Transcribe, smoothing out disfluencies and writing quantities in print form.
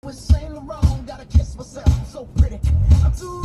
With Saint Laurent, gotta kiss myself, I'm so pretty. I'm too